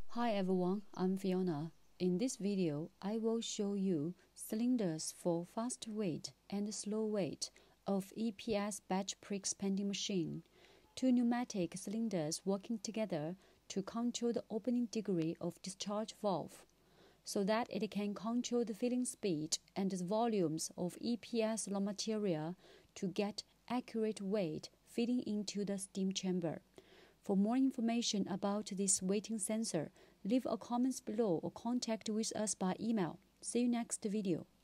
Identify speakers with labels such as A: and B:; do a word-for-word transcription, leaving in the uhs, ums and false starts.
A: Hi everyone, I'm Fiona. In this video, I will show you cylinders for fast weight and slow weight of E P S batch pre-expanding machine. Two pneumatic cylinders working together to control the opening degree of discharge valve, so that it can control the filling speed and the volumes of E P S raw material to get accurate weight feeding into the steam chamber. For more information about this weighting sensor, leave a comment below or contact with us by email. See you next video.